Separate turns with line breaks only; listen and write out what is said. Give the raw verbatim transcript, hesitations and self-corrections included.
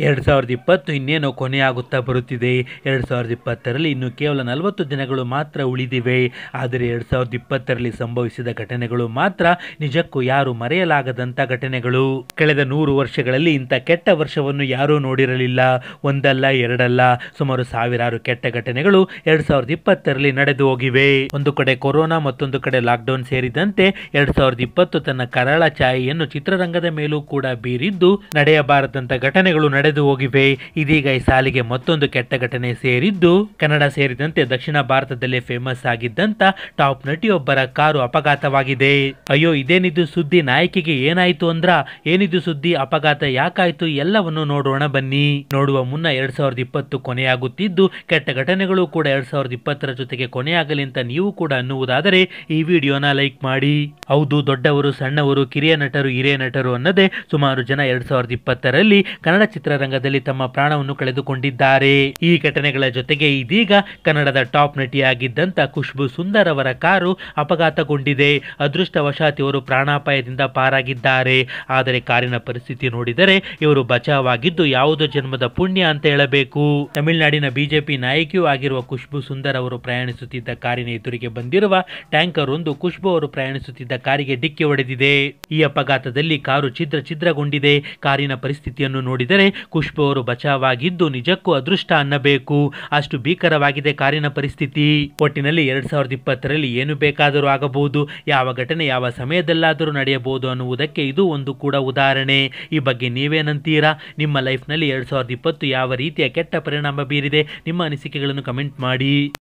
ಎರಡು ಸಾವಿರದ ಇಪ್ಪತ್ತು ಇನ್ನೇನೋ ಕೊನೆಯಾಗುತ್ತಾ ಬರುತ್ತಿದೆ. ಎರಡು ಸಾವಿರದ ಇಪ್ಪತ್ತರಲ್ಲಿ ಇನ್ನು ಕೇವಲ ನಲವತ್ತು ದಿನಗಳು ಮಾತ್ರ ಉಳಿದಿವೆ. ಆದರೆ ಎರಡು ಸಾವಿರದ ಇಪ್ಪತ್ತರಲ್ಲಿ ಸಂಭವಿಸಿದ ಘಟನೆಗಳು ಮಾತ್ರ ನಿಜಕ್ಕೂ ಯಾರು ಮರೆಯಲಾಗದಂಥ ಘಟನೆಗಳು. ಕಳೆದ ನೂರು ವರ್ಷಗಳಲ್ಲಿ ಇಂಥ ಕೆಟ್ಟ ವರ್ಷವನ್ನು ಯಾರೂ ನೋಡಿರಲಿಲ್ಲ. ಒಂದಲ್ಲ ಎರಡಲ್ಲ, ಸುಮಾರು ಸಾವಿರಾರು ಕೆಟ್ಟ ಘಟನೆಗಳು ಎರಡು ಸಾವಿರದ ಇಪ್ಪತ್ತರಲ್ಲಿ ನಡೆದು ಹೋಗಿವೆ. ಒಂದು ಕಡೆ ಕೊರೋನಾ, ಮತ್ತೊಂದು ಕಡೆ ಲಾಕ್ಡೌನ್ ಸೇರಿದಂತೆ ಎರಡು ಸಾವಿರದ ಇಪ್ಪತ್ತು ತನ್ನ ಕರಾಳ ಛಾಯೆಯನ್ನು ಚಿತ್ರರಂಗದ ಮೇಲೂ ಕೂಡ ಬೀರಿದ್ದು ನಡೆಯಬಾರದಂತ ಘಟನೆಗಳು ನಡೆದು ಹೋಗಿವೆ. ಇದೀಗ ಈ ಸಾಲಿಗೆ ಮತ್ತೊಂದು ಕೆಟ್ಟ ಘಟನೆ ಸೇರಿದ್ದು ಕನ್ನಡ ಸೇರಿದಂತೆ ದಕ್ಷಿಣ ಭಾರತದಲ್ಲೇ ಫೇಮಸ್ ಆಗಿದ್ದಂತ ಟಾಪ್ ನಟಿಯೊಬ್ಬರ ಕಾರು ಅಪಘಾತವಾಗಿದೆ. ಅಯ್ಯೋ, ಇದೇನಿದು ಸುದ್ದಿ? ನಾಯಕಿಗೆ ಏನಾಯ್ತು ಅಂದ್ರ? ಏನಿದು ಸುದ್ದಿ? ಅಪಘಾತ ಯಾಕಾಯ್ತು? ಎಲ್ಲವನ್ನು ನೋಡೋಣ ಬನ್ನಿ. ನೋಡುವ ಮುನ್ನ ಎರಡ್ ಸಾವಿರದ ಇಪ್ಪತ್ತು ಕೊನೆಯಾಗುತ್ತಿದ್ದು ಕೆಟ್ಟ ಘಟನೆಗಳು ಕೂಡ ಎರಡ್ ಸಾವಿರದ ಇಪ್ಪತ್ತರ ಜೊತೆಗೆ ಕೊನೆಯಾಗಲಿ ಅಂತ ನೀವು ಕೂಡ ಅನ್ನುವುದಾದರೆ ಈ ವಿಡಿಯೋನ ಲೈಕ್ ಮಾಡಿ. ಹೌದು, ದೊಡ್ಡವರು, ಸಣ್ಣವರು, ಕಿರಿಯ ನಟರು, ಹಿರಿಯ ನಟರು ಅನ್ನದೇ ಸುಮಾರು ಜನ ಎರಡ್ ಸಾವಿರದ ಇಪ್ಪತ್ತರಲ್ಲಿ ಕನ್ನಡ ಚಿತ್ರರಂಗದಲ್ಲಿ ತಮ್ಮ ಪ್ರಾಣವನ್ನು ಕಳೆದುಕೊಂಡಿದ್ದಾರೆ. ಈ ಘಟನೆಗಳ ಜೊತೆಗೆ ಇದೀಗ ಕನ್ನಡದ ಟಾಪ್ ನಟಿಯಾಗಿದ್ದಂತ ಖುಷ್ಬು ಸುಂದರ್ ಅವರ ಕಾರು ಅಪಘಾತಗೊಂಡಿದೆ. ಅದೃಷ್ಟವಶಾತ್ ಇವರು ಪ್ರಾಣಾಪಾಯದಿಂದ ಪಾರಾಗಿದ್ದಾರೆ. ಆದರೆ ಕಾರಿನ ಪರಿಸ್ಥಿತಿ ನೋಡಿದರೆ ಇವರು ಬಚಾವಾಗಿದ್ದು ಯಾವುದೋ ಜನ್ಮದ ಪುಣ್ಯ ಅಂತ ಹೇಳಬೇಕು. ತಮಿಳುನಾಡಿನ ಬಿಜೆಪಿ ನಾಯಕಿಯೂ ಆಗಿರುವ ಖುಷ್ಬು ಸುಂದರ್ ಅವರು ಪ್ರಯಾಣಿಸುತ್ತಿದ್ದ ಕಾರಿನ ಎದುರಿಗೆ ಬಂದಿರುವ ಟ್ಯಾಂಕರ್ ಒಂದು ಖುಷ್ಬು ಅವರು ಪ್ರಯಾಣಿಸುತ್ತಿದ್ದ ಕಾರಿಗೆ ಡಿಕ್ಕಿ ಹೊಡೆದಿದೆ. ಈ ಅಪಘಾತದಲ್ಲಿ ಕಾರು ಛಿದ್ರ ಛಿದ್ರಗೊಂಡಿದೆ. ಕಾರಿನ ಪರಿಸ್ಥಿತಿಯನ್ನು ನೋಡಿದರೆ ಖುಷ್ಬು ಅವರು ಬಚಾವಾಗಿದ್ದು ನಿಜಕ್ಕೂ ಅದೃಷ್ಟ ಅನ್ನಬೇಕು. ಅಷ್ಟು ಭೀಕರವಾಗಿದೆ ಕಾರಿನ ಪರಿಸ್ಥಿತಿ. ಒಟ್ಟಿನಲ್ಲಿ ಎರಡ್ ಸಾವಿರದ ಇಪ್ಪತ್ತರಲ್ಲಿ ಏನು ಬೇಕಾದರೂ ಆಗಬಹುದು, ಯಾವ ಘಟನೆ ಯಾವ ಸಮಯದಲ್ಲಾದರೂ ನಡೆಯಬಹುದು ಅನ್ನುವುದಕ್ಕೆ ಇದು ಒಂದು ಕೂಡ ಉದಾಹರಣೆ. ಈ ಬಗ್ಗೆ ನೀವೇನಂತೀರಾ? ನಿಮ್ಮ ಲೈಫ್ನಲ್ಲಿ ಎರಡ್ ಸಾವಿರದ ಇಪ್ಪತ್ತು ಯಾವ ರೀತಿಯ ಕೆಟ್ಟ ಪರಿಣಾಮ ಬೀರಿದೆ? ನಿಮ್ಮ ಅನಿಸಿಕೆಗಳನ್ನು ಕಮೆಂಟ್ ಮಾಡಿ.